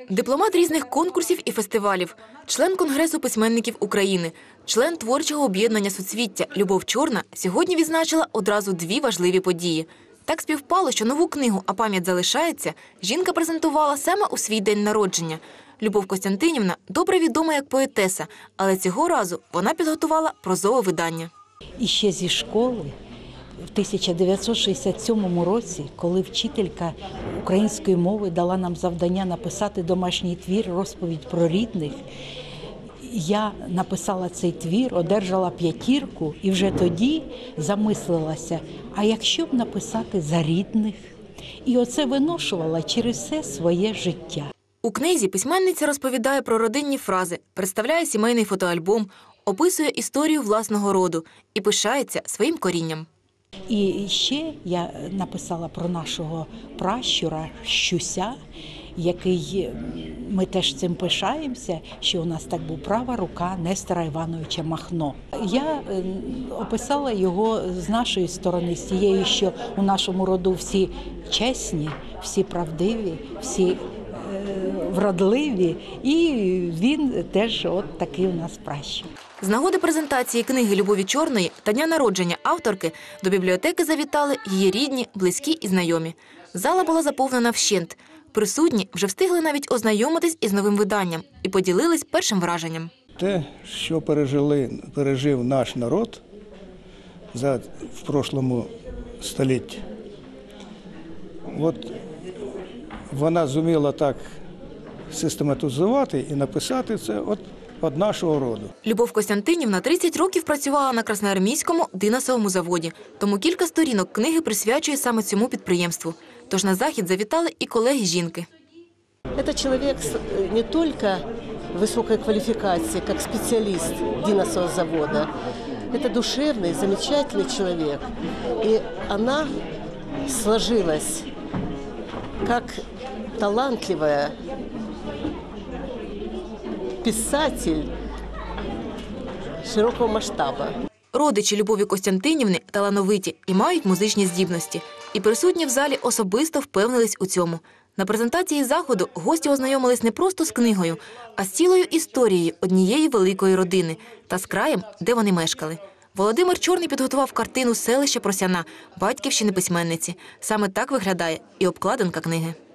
Дипломат різних конкурсів і фестивалів, член Конгресу письменників України, член творчого об'єднання «Суцвіття» Любов Чорна сьогодні відзначила одразу дві важливі події. Так співпало, що нову книгу «А пам'ять залишається» жінка презентувала саме у свій день народження. Любов Костянтинівна добре відома як поетеса, але цього разу вона підготувала прозове видання. І ще зі школи в 1967 році, коли вчителька української мови дала нам завдання написати домашній твір «Розповідь про рідних», я написала цей твір, одержала 5 і вже тоді замислилася, а якщо б написати за рідних? І оце виношувала через все своє життя. У книзі письменниця розповідає про родинні фрази, представляє сімейний фотоальбом, описує історію власного роду і пишається своїм корінням. І ще я написала про нашого пращура Щуся, який, ми теж цим пишаємося, що у нас так був права рука Нестора Івановича Махно. Я описала його з нашої сторони, з тієї, що у нашому роду всі чесні, всі правдиві, всі вродливі, і він теж от такий у нас пращур. З нагоди презентації книги Любові Чорної та дня народження авторки до бібліотеки завітали її рідні, близькі і знайомі. Зала була заповнена вщент. Присутні вже встигли навіть ознайомитись із новим виданням і поділились першим враженням. Те, що пережив наш народ в прошлому столітті, от вона зуміла так систематизувати і написати це від нашого роду. Любов Костянтинівна 30 років працювала на Красноармійському диносовому заводі, тому кілька сторінок книги присвячує саме цьому підприємству. Тож на захід завітали і колеги жінки. Це чоловік не тільки високої кваліфікації, як спеціаліст диносового заводу, це душевний, замечательний чоловік. І вона сложилась як талантлива писатель широкого масштабу. Родичі Любові Костянтинівни талановиті і мають музичні здібності. І присутні в залі особисто впевнились у цьому. На презентації заходу гості ознайомились не просто з книгою, а з цілою історією однієї великої родини та з краєм, де вони мешкали. Володимир Чорний підготував картину «Селище Просяна» батьківщини письменниці. Саме так виглядає і обкладинка книги.